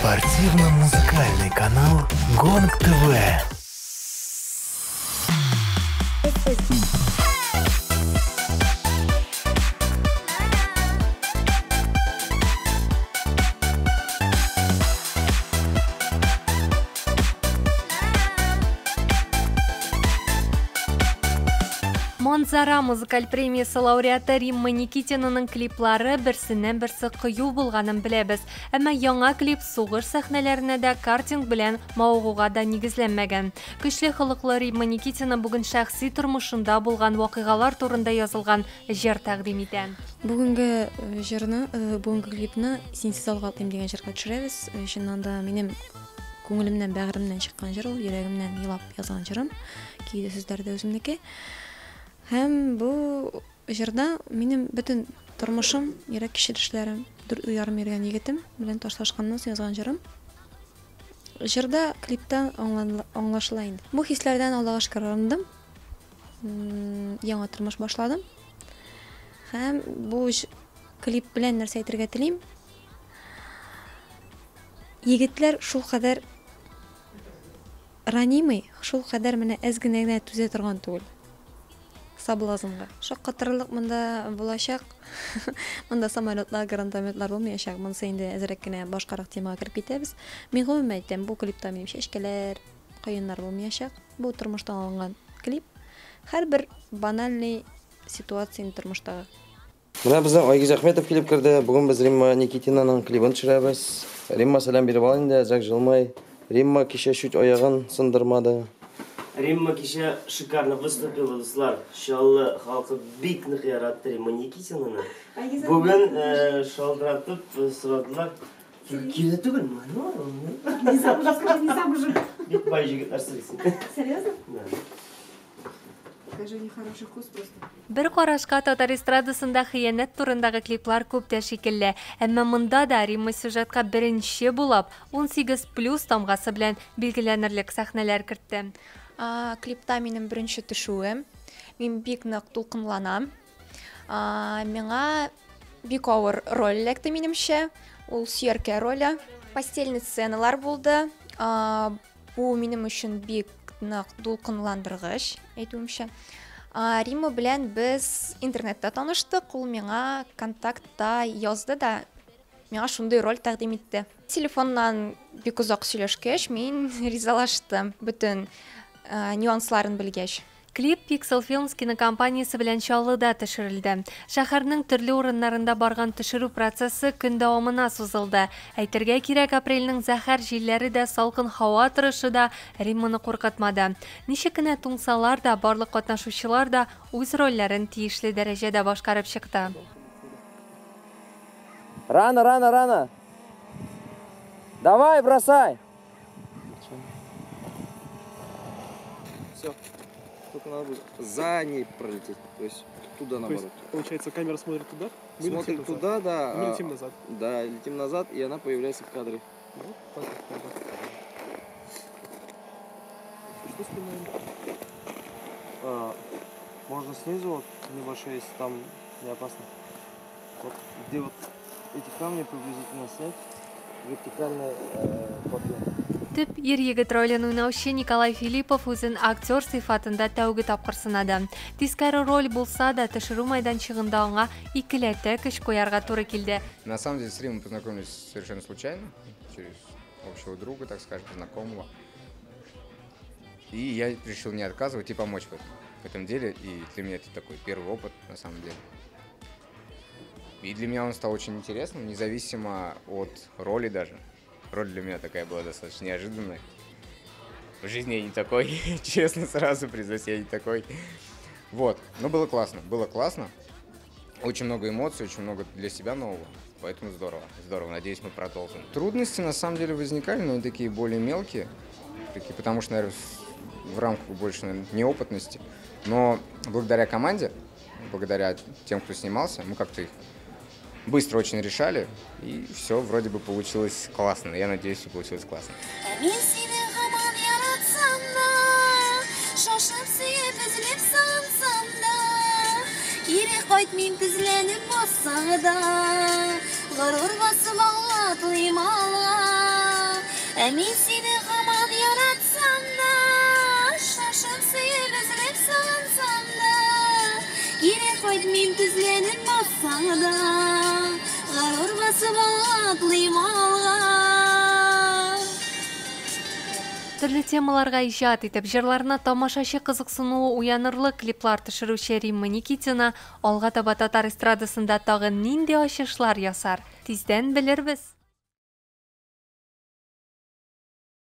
Спортивно-музыкальный канал Гонг ТВ. Манзара музыкаль премиясы лауреаты Римма Никитинаның клиплары берсеннән-берсе кыю булганын беләбез. Әмма яңа клип сугыш сәхнәләренә дә картинг белән мавыгуга да нигезләнмәгән. Көчле холыклы Римма Никитина бүген шәхси тормышында булган вакыйгалар турында язылган җыр тәкъдим итә. Бүгенге җырны, бүгенге клипны Синсез алга атлыйм дигән җырга төшерәбез. Чыннан да минем күңелемнән, бәгыремнән чыккан җыр ул, йөрәгемнән елап язган җырым. Киде сүзләрдә үземнеке. Һәм бу җырда минем бөтен тормышым, йөрәк кичерешләрем, 4 ярым йөргән егетем белән ташлашканнан соң язган җырым. Җырда, клиптан аңлашыла инде. Бу хисләрдән Аллага шөкер арындым. Яңа тормыш башладым. Һәм бу клип белән нәрсә әйтергә телим? Егетләр шул кадәр ранимый, шул кадәр менә әз генә түзә торган түгел. Соблазнга. Шаккатырлык монда булачак. Монда самолетлар, гранатометлар булмаячак. Монсы инде әзрәк кенә башкарак темага кирип китәбез. Мин гомумән әйтәм, бу клипта минем чәчкәләр, кыеннар булмаячак. Бу тормыштан алынган клип. Һәрбер банальный ситуацияны тормыштагы. Менә безнең Айгиз Әхметов килеп керде. Бүген без Римма Никитинаның клибын төшерәбез. Римма сәлам биреп ал инде, әзрәк җылмай. Римма кичә чуть аягын сындырмады. Римма кичә шикарно выступила, дуслар. Шаллы халкы бик нык яратты Римма Никитинаны. Бүген шалтыратып сорадылар. Килде түгелме? Не замужем. Бик бай җегетләр сөйләсен. Серьезно? Да. Скажи, нехороший вкус просто. Бер карашка татар эстрадасында хыянәт турындагы клиплар күп тә шикелле. Әмма монда да Римма сюжетка беренче булып 18+ тамгасы белән билгеләнерлек сәхнәләр кертте. Клипта минем беренче төшүем. Мин бик нык дулкынланам. Миңа бик авыр роль эләкте минемчә. Ул сөяркә роле. Постельный сценалар булды. Бу минем өчен бик нык дулкынландыргыч, әйтүемчә. Римма белән без интернетта таныштык. Ул миңа контактта язды да миңа шундый роль тәкъдим итте. Телефоннан бик узак сөйләшкәч, мин ризалаштым бүтән нюансларын белгәч. Клип Pixel Films кинокомпаниясе белән Чаллыда төшерелде. Шәһәрнең төрле урыннарында барган төшерү процессы көн дәвамына сузылды. Әйтергә кирәк, апрельнең зәһәр җилләре дә, салкын һава торышы да Римманы куркытмады. Ничек кенә туңсалар да, барлык катнашучылар да үз рольләрен тиешле дәрәҗәдә башкарып чыкты. Рано. Давай, бросай. Все. Только надо будет за ней пролететь. То есть туда наоборот. Получается, камера смотрит туда? Смотрит туда, да. Мы летим назад. Да, летим назад, и она появляется в кадре. Что снимаем? Можно снизу, вот небольшой, если там не опасно. Вот где вот эти камни приблизительно снять, вертикальный подъем. Төп ир-егет ролен уйнаучы Николай Филиппов үзен актер сыйфатында тәүге тапкыр сынады. Тискәре роль булса да, төшерү майданчыгында аңа икеләтә көч куярга туры килде. На самом деле с Риммой познакомились совершенно случайно, через общего друга, так скажем, знакомого. И я решил не отказывать и помочь в этом деле. И для меня это такой первый опыт, на самом деле. И для меня он стал очень интересным, независимо от роли даже. Роль для меня такая была достаточно неожиданная. В жизни я не такой, честно, сразу признаюсь, я не такой. Вот, но было классно. Очень много эмоций, очень много для себя нового, поэтому здорово, надеюсь, мы продолжим. Трудности на самом деле возникали, но они такие более мелкие, потому что, наверное, в рамках больше, наверное, неопытности. Но благодаря команде, благодаря тем, кто снимался, мы как-то их быстро очень решали, и все вроде бы получилось классно. Я надеюсь, все получилось классно. Мен сені қаман яратсам да, шашып сүйіп үзіліп сағынсам да, керек қойд мен түзленіп бассам да, ғарур басып атлыйм алға. Түрлі темаларға ижад етіп, жырларына тамашачы қызықсынуы уянырлы клиплар түшіруші Римма Никитина алға таба татар эстрадасында тағы нинди ачышлар ясар? Тизден білербіз.